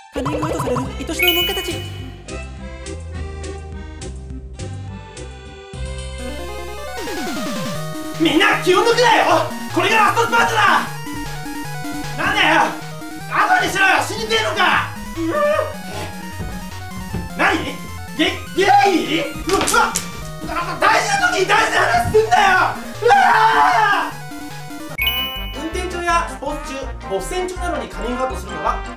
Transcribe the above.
カンニングアウトされる愛しの農家たち。 みんな気を抜くなよ。これがラストスパートだ。なんだよ、後にしろよ。死にてえのか。何ゲイ？うわ、大事な時に大事な話すんだよ。運転中やスポーツ中、ボス戦中なのにカミングアウトするのは